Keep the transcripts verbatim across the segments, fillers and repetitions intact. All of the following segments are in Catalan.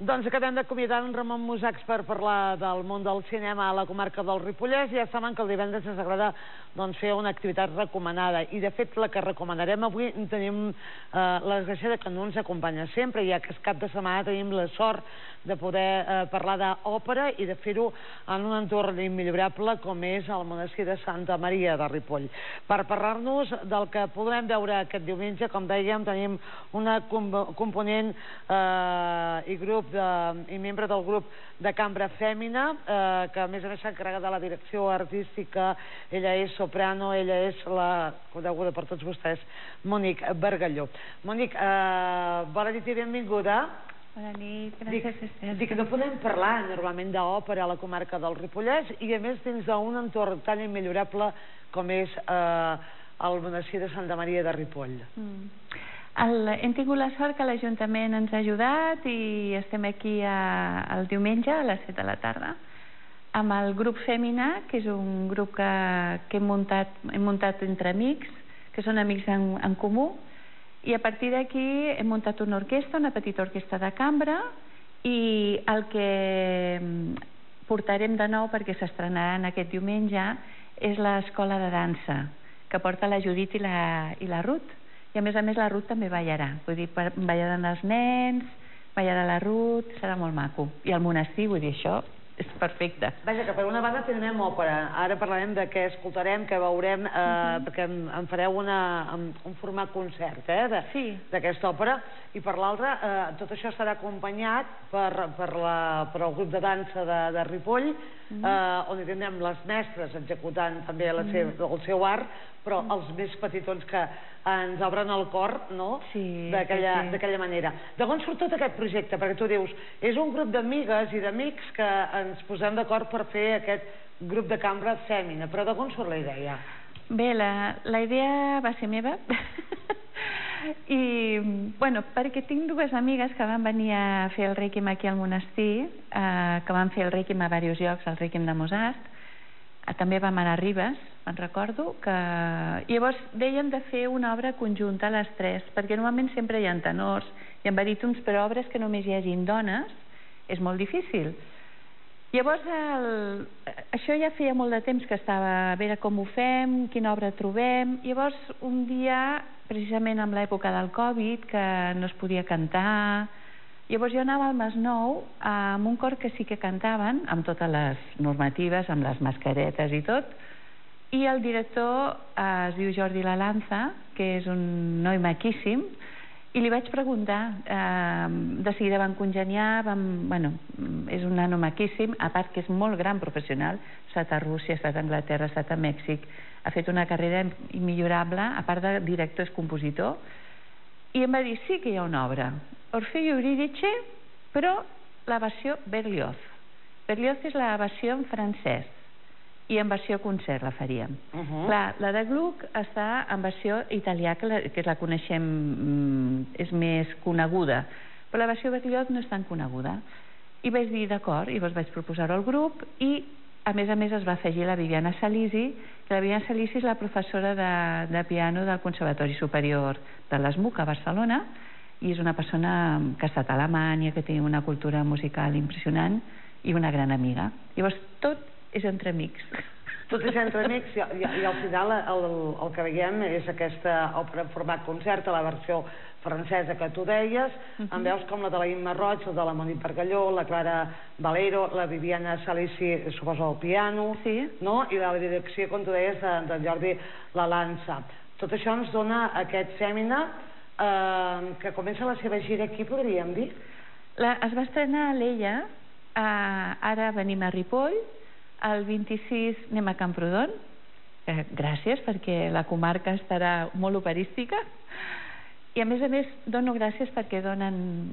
Doncs acabem d'acomiadar en Ramon Musacs per parlar del món del cinema a la comarca del Ripollès. Ja saben que el divendres ens agrada fer una activitat recomanada. I, de fet, la que recomanarem avui tenim la desgràcia que no ens acompanya sempre, ja que cap de setmana tenim la sort de poder parlar d'òpera i de fer-ho en un entorn immillorable com és el monestir de Santa Maria de Ripoll. Per parlar-nos del que podrem veure aquest diumenge, com dèiem, tenim una component i grup i membre del grup de cambra fèmina, que a més a més s'encarrega de la direcció artística. Ella és soprano, ella és la coneguda per tots vostès, Mònica Bargalló. Mònica, bona nit i benvinguda. Bona nit, gràcies, Esther. Dic que no podem parlar normalment d'òpera a la comarca del Ripollès i a més dins d'un entorn tan immillorable com és el monestir de Santa Maria de Ripoll. Hem tingut la sort que l'Ajuntament ens ha ajudat i estem aquí el diumenge a les set de la tarda amb el grup Fèmina, que és un grup que hem muntat entre amics, que són amics en comú, i a partir d'aquí hem muntat una orquestra, una petita orquestra de cambra, i el que portarem de nou, perquè s'estrenaran aquest diumenge, és l'escola de dansa, que porta la Judit i la Ruth. I a més a més la Ruth també ballarà, vull dir, ballaran els nens, ballarà la Ruth, serà molt maco. I el monestir, vull dir, això és perfecte. Vaja, que per una banda tindrem òpera, ara parlarem de què escoltarem, què veurem, perquè en fareu un format concert d'aquesta òpera, i per l'altra tot això estarà acompanyat per el grup de dansa de Ripoll, on hi tindrem les mestres executant també el seu art, però els més petitons que ens obren el cor d'aquella manera. D'on surt tot aquest projecte? Perquè tu dius, és un grup d'amigues i d'amics que ens posem d'acord per fer aquest grup de cambra fèmina, però d'on surt la idea? Bé, la idea va ser meva i, bueno, perquè tinc dues amigues que van venir a fer el Rèquiem aquí al monestir, que van fer el Rèquiem a diversos llocs, el Rèquiem de Mozart, també vam anar a Ribes, me'n recordo, que llavors deien de fer una obra conjunta a les tres, perquè normalment sempre hi ha tenors, hi ha barítons, però obres que només hi hagin dones és molt difícil. Llavors, això ja feia molt de temps que estava a veure com ho fem, quina obra trobem. Llavors, un dia, precisament en l'època del Covid, que no es podia cantar, llavors jo anava al Masnou amb un cor que sí que cantaven, amb totes les normatives, amb les mascaretes i tot, i el director es diu Jordi Lalanza, que és un noi maquíssim, i li vaig preguntar, de seguida van congeniar, bueno, és un nano maquíssim, a part que és molt gran professional, ha estat a Rússia, ha estat a Anglaterra, ha estat a Mèxic, ha fet una carrera immillorable, a part de director és compositor, i em va dir, sí que hi ha una obra, Orfeo i Eurídice, però la versió Berlioz. Berlioz és la versió en francès i en versió concert la faríem. Clar, la de Gluck està en versió italià, que la coneixem, és més coneguda, però la versió Berlioz no és tan coneguda. I vaig dir, d'acord, i vaig proposar-ho al grup, i a més a més es va afegir la Viviana Salisi, que la Viviana Salisi és la professora de piano del Conservatori Superior de l'ESMUC a Barcelona, i és una persona que ha estat a Alemanya, que té una cultura musical impressionant i una gran amiga. Llavors, tot és entre amics. Tot és entre amics i al final el que veiem és aquesta òpera en format concert, a la versió francesa que tu deies, en veus com la de la Imma Roig, la de la Mònica Bargalló, la Clara Valero, la Viviana Salisi, suposo al piano, i la direcció, com tu deies, de Jordi Lalanza. Tot això ens dona aquest Fèmina que comença la seva gira aquí, podríem dir? Es va estrenar a l'Ella, ara venim a Ripoll, el vint-i-sis anem a Camprodon, gràcies perquè la comarca estarà molt operística, i a més a més dono gràcies perquè donen,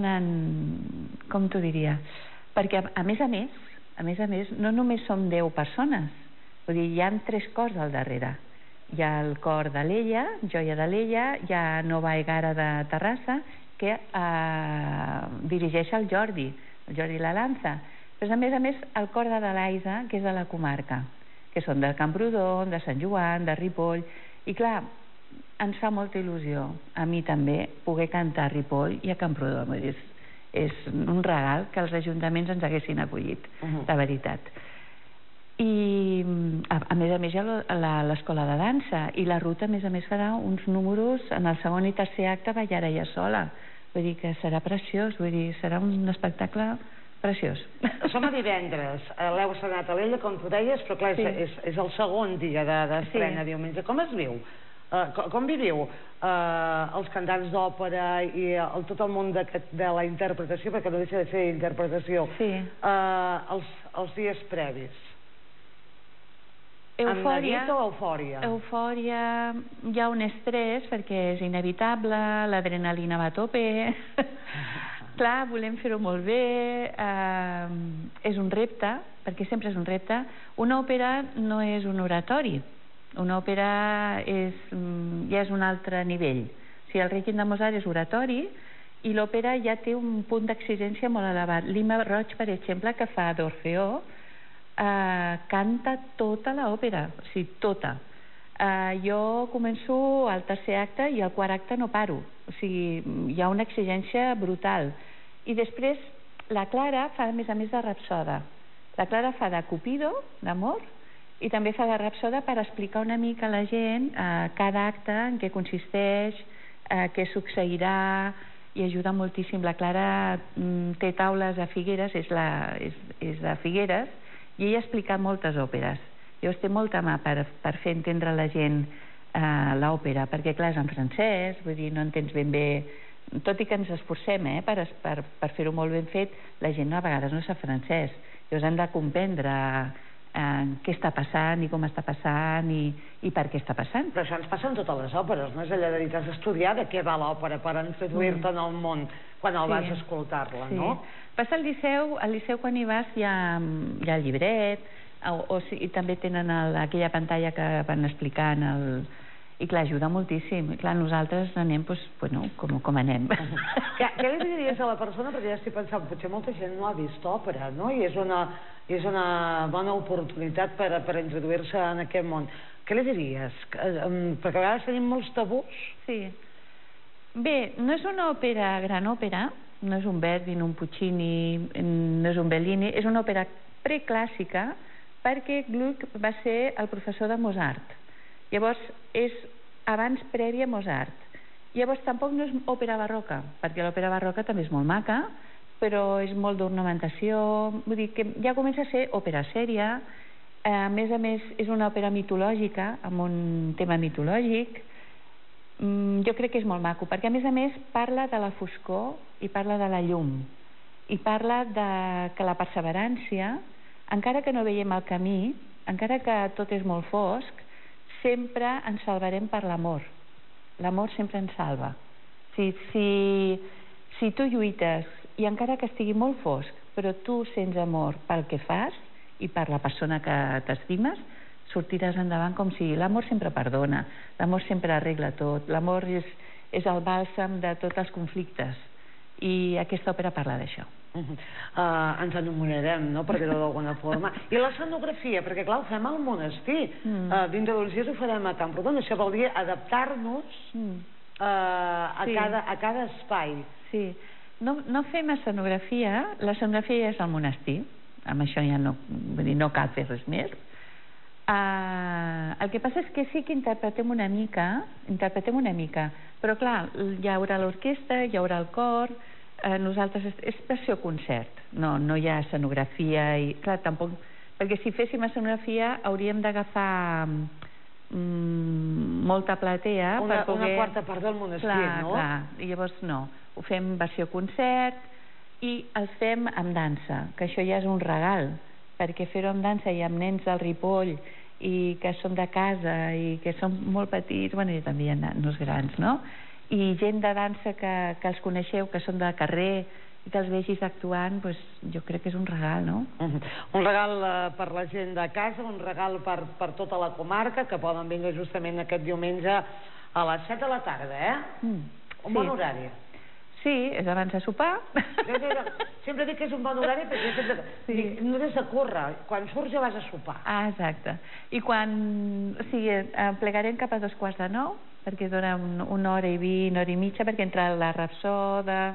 com t'ho diria, perquè a més a més, a més a més, no només som deu persones, vull dir, hi ha tres cors al darrere. Hi ha el cor de l'Ella, Joia de l'Ella, hi ha Nova Egara de Terrassa, que dirigeix el Jordi, el Jordi Lalanza. Però a més a més el cor de l'Elaiza, que és de la comarca, que són de Camprodon, de Sant Joan, de Ripoll, i clar, ens fa molta il·lusió, a mi també, poder cantar a Ripoll i a Camprodon. és un regal que els ajuntaments ens haguessin acollit, de veritat. I a més a més hi ha l'escola de dansa, i la Ruth a més a més farà uns números en el segon i tercer acte ballarà ella sola, vull dir que serà preciós, vull dir, serà un espectacle preciós. Som a divendres, l'heu estrenat a l'Ella, com tu deies, però clar, és el segon dia d'estrena diumenge. Com es viu? Com viviu els cantants d'òpera i tot el món de la interpretació, perquè no deixa de ser interpretació, els dies previs? Amb neguit o eufòria? Eufòria, hi ha un estrès perquè és inevitable, l'adrenalina va a tope, clar, volem fer-ho molt bé, és un repte, perquè sempre és un repte. Una òpera no és un oratori, una òpera ja és un altre nivell. O sigui, el Requiem de Mozart és oratori i l'òpera ja té un punt d'exigència molt elevat. Lima Roig, per exemple, que fa d'Orfeó, canta tota l'òpera, o sigui, tota. Jo començo al tercer acte i al quart acte no paro, o sigui, hi ha una exigència brutal. I després la Clara fa a més a més de rapsoda. La Clara fa de Cupido, d'amor, i també fa de rapsoda per explicar una mica a la gent cada acte, en què consisteix, què succeirà, i ajuda moltíssim. La Clara té taules a Figueres, és de Figueres, i ella ha explicat moltes òperes. Llavors té molta mà per fer entendre a la gent l'òpera, perquè clar, és en francès, vull dir, no entens ben bé, tot i que ens esforcem per fer-ho molt ben fet, la gent a vegades no sap francès, llavors han de comprendre què està passant i com està passant i per què està passant. Però això ens passa en totes les òperes, no és allò de dir, t'has d'estudiar de què va l'òpera per introduir-te en el món quan el vas escoltar-la, no? Passa al Liceu, al Liceu quan hi vas hi ha el llibret, i també tenen aquella pantalla que van explicant, i clar, ajuda moltíssim. Clar, nosaltres anem com anem. Què li diries a la persona? Perquè ja estic pensant, potser molta gent no ha vist òpera, no? I és una bona oportunitat per introduir-se en aquest món. Què li diries? Perquè a vegades tenim molts tabús. Sí. Bé, no és una òpera, gran òpera, no és un Verdi, no un Puccini, no és un Bellini, és una òpera preclàssica perquè Gluck va ser el professor de Mozart. Llavors, és abans previ a Mozart. Llavors, tampoc no és òpera barroca, perquè l'òpera barroca també és molt maca, però és molt d'ornamentació, vull dir que ja comença a ser òpera sèria, a més a més és una òpera mitològica, amb un tema mitològic. Jo crec que és molt maco, perquè a més a més parla de la foscor i parla de la llum, i parla que la perseverància, encara que no veiem el camí, encara que tot és molt fosc, sempre ens salvarem per l'amor. L'amor sempre ens salva. Si tu lluites, i encara que estigui molt fosc, però tu sents amor pel que fas i per la persona que t'estimes, sortiràs endavant com si l'amor sempre perdona, l'amor sempre arregla tot, l'amor és el bàlsam de tots els conflictes, i aquesta òpera parla d'això. Ens enamorarem, no?, per dir-ho d'alguna forma. I l'escenografia, perquè clar, ho fem al monestir, dintre d'uns dies ho farem a Camprodon, això vol dir adaptar-nos a cada espai. Sí, no fem escenografia, l'escenografia ja és al monestir, amb això ja no cal fer res més. El que passa és que sí que interpretem una mica, interpretem una mica, però clar, hi haurà l'orquestra, hi haurà el cor, nosaltres, és versió concert, no hi ha escenografia, i clar, tampoc, perquè si féssim escenografia hauríem d'agafar molta platea per poder... Una quarta part del monestir, no? Clar, clar, i llavors no, ho fem versió concert i els fem amb dansa, que això ja és un regal, perquè fer-ho amb dansa i amb nens del Ripoll i que són de casa i que són molt petits, bueno, i també hi ha nanos grans, no? I gent de dansa que els coneixeu, que són de carrer i que els vegis actuant, jo crec que és un regal, no? Un regal per la gent de casa, un regal per tota la comarca, que poden vindre justament aquest diumenge a les set de la tarda, eh? Un bon horari. Sí, és abans de sopar. Sempre dic que és un bon horari perquè no has de córrer, quan surts ja vas a sopar. Ah, exacte. I quan... O sigui, plegarem cap a dos quarts de nou, perquè dura una hora i vint, una hora i mitja, perquè entra la rapsoda,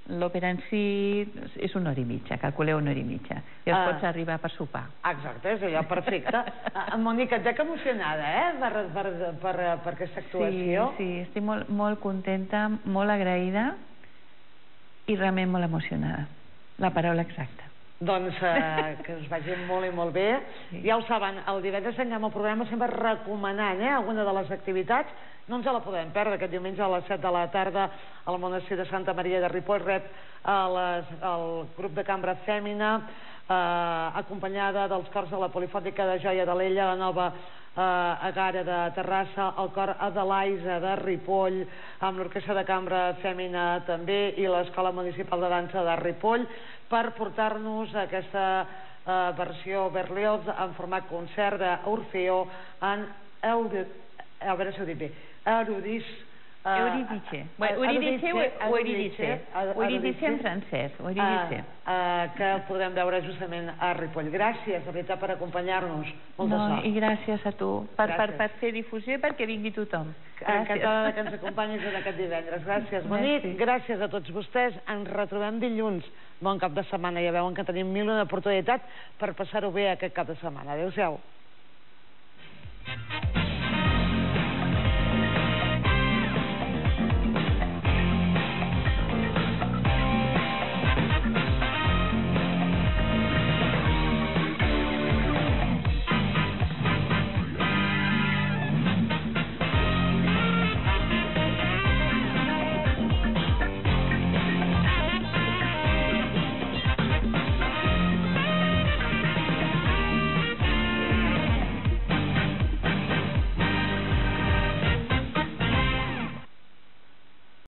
l'òpera en si és una hora i mitja, calculeu una hora i mitja. I els pots arribar per sopar. Exacte, és allò perfecte. Mònica, et veig emocionada, eh?, per aquesta actuació. Sí, sí, estic molt contenta, molt agraïda i realment molt emocionada. La paraula exacta. Doncs que us vagi molt i molt bé. Ja ho saben, el divendres tanquem el programa sempre recomanant alguna de les activitats. No ens la podem perdre. Aquest diumenge a les set de la tarda al monestir de Santa Maria de Ripoll rep el grup de cambra Fèmina, acompanyada dels cors de la Polifònica de Joia d'Alella, la nova Agara de Terrassa, el cor Adelaisa de Ripoll, amb l'orquestra de cambra Fèmina també i l'Escola Municipal de Dansa de Ripoll, per portar-nos aquesta versió Berlioz en format concert d'Orfeó en a veure si ho dic bé, Eurydice. Eurydice. Eurydice o Eurydice? Eurydice en francès. Eurydice. Que podrem veure justament a Ripoll. Gràcies, de veritat, per acompanyar-nos. Molta sort. I gràcies a tu per fer difusió i perquè vingui tothom. Encantada que ens acompanyis en aquest divendres. Gràcies, bonic. Gràcies a tots vostès. Ens retrobem dilluns. Bon cap de setmana. Ja veuen que tenim mil una oportunitat per passar-ho bé aquest cap de setmana. Adéu-siau.